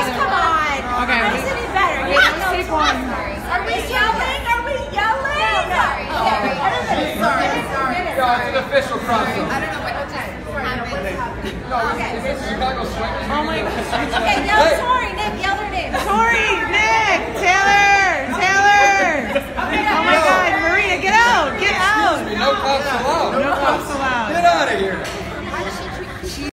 come on. Okay. That is any better. Okay, let's take one. Are we yelling? Are we yelling? No. Sorry. No, it's an official crossover. I don't know what happened. No, is this Chicago Swingers? Oh my gosh. Okay, yell Tori. Nick, yell her name. Tori, Nick, Taylor.